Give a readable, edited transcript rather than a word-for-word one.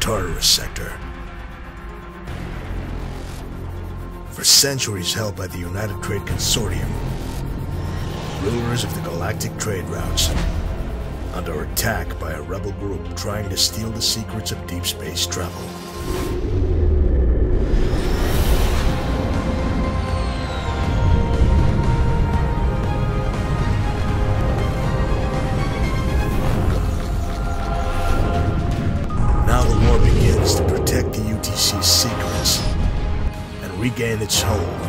Tartarus sector. For centuries held by the United Trade Consortium, rulers of the galactic trade routes, under attack by a rebel group trying to steal the secrets of deep space travel. Now the war begins to protect the UTC's secrets and regain its hold